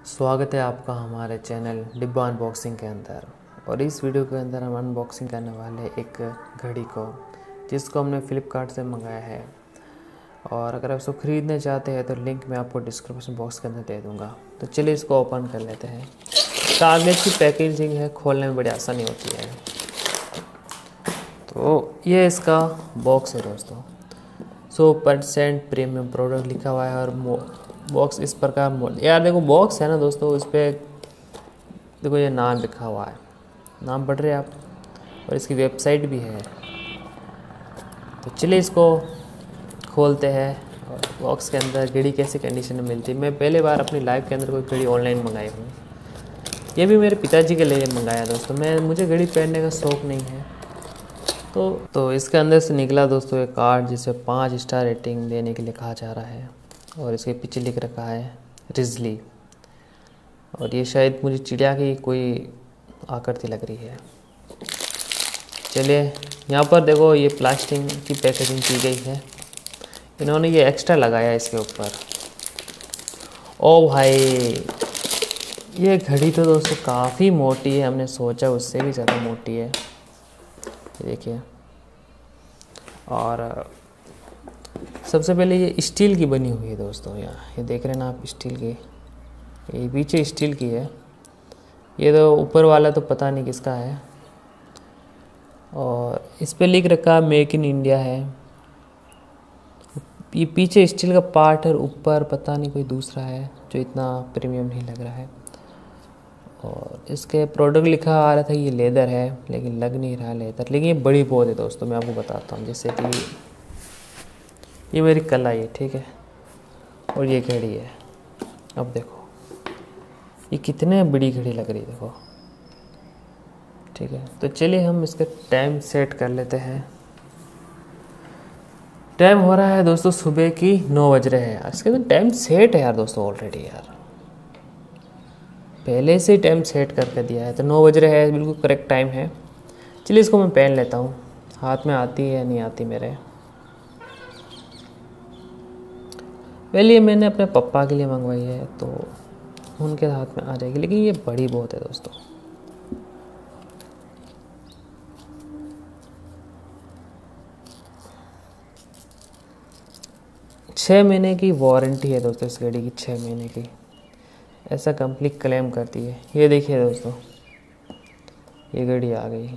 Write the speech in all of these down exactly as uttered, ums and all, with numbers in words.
स्वागत है आपका हमारे चैनल डिब्बा अनबॉक्सिंग के अंदर। और इस वीडियो के अंदर हम अनबॉक्सिंग करने वाले एक घड़ी को, जिसको हमने फ्लिपकार्ट से मंगाया है। और अगर आप इसको ख़रीदना चाहते हैं तो लिंक मैं आपको डिस्क्रिप्शन बॉक्स के अंदर दे दूँगा। तो चलिए इसको ओपन कर लेते हैं। कागज़ की पैकेजिंग है, खोलने में बड़ी आसानी होती है। तो ये इसका बॉक्स है दोस्तों। सौ परसेंट प्रीमियम प्रोडक्ट लिखा हुआ है। और बॉक्स इस प्रकार, यार देखो बॉक्स है ना दोस्तों, इस पर देखो ये नाम लिखा हुआ है, नाम पढ़ रहे हैं आप, और इसकी वेबसाइट भी है। तो चलिए इसको खोलते हैं। और बॉक्स के अंदर घड़ी कैसी कंडीशन में मिलती है। मैं पहले बार अपनी लाइफ के अंदर कोई घड़ी ऑनलाइन मंगाई हूँ। ये भी मेरे पिताजी के लिए मंगाया दोस्तों। मैं मुझे घड़ी पहनने का शौक़ नहीं है। तो तो इसके अंदर से निकला दोस्तों एक कार्ड, जिसे पाँच स्टार रेटिंग देने के लिए कहा जा रहा है। और इसके पीछे लिख रखा है रिजली। और ये शायद मुझे चिड़िया की कोई आकृति लग रही है। चलिए यहाँ पर देखो, ये प्लास्टिक की पैकेजिंग की गई है। इन्होंने ये एक्स्ट्रा लगाया है इसके ऊपर। ओ भाई, ये घड़ी तो दोस्तों काफ़ी मोटी है। हमने सोचा उससे भी ज़्यादा मोटी है, देखिए। और सबसे पहले ये स्टील की बनी हुई है दोस्तों। यहाँ ये देख रहे हैं ना आप, स्टील की, ये पीछे स्टील की है। ये तो ऊपर वाला तो पता नहीं किसका है। और इस पे लिख रखा मेक इन इंडिया है। ये पीछे स्टील का पार्ट है, ऊपर पता नहीं कोई दूसरा है जो इतना प्रीमियम नहीं लग रहा है। और इसके प्रोडक्ट लिखा आ रहा था ये लेदर है, लेकिन लग नहीं रहा लेदर। लेकिन ये बड़ी बहुत है दोस्तों, मैं आपको बताता हूँ। जैसे कि ये मेरी कलाई है, ठीक है, और ये घड़ी है। अब देखो ये कितने बड़ी घड़ी लग रही है, देखो, ठीक है। तो चलिए हम इसका टाइम सेट कर लेते हैं। टाइम हो रहा है दोस्तों सुबह की नौ बज रहे हैं। इसके तो टाइम सेट है यार दोस्तों ऑलरेडी, यार पहले से ही टाइम सेट करके दिया है। तो नौ बज रहे हैं, बिल्कुल करेक्ट टाइम है। चलिए इसको मैं पहन लेता हूँ। हाथ में आती है या नहीं आती मेरे। पहले ये मैंने अपने पापा के लिए मंगवाई है, तो उनके हाथ में आ जाएगी। लेकिन ये बड़ी बहुत है दोस्तों। छः महीने की वारंटी है दोस्तों इस घड़ी की, छः महीने की, ऐसा कंपनी क्लेम करती है। ये देखिए दोस्तों, ये घड़ी आ गई।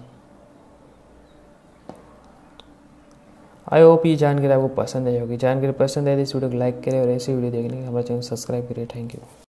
आई होप ये जानकारी आपको पसंद आई होगी। जानकारी पसंद आई तो इस वीडियो को लाइक करें और ऐसी वीडियो देखने के लिए हमारे चैनल सब्सक्राइब करिए। Thank you.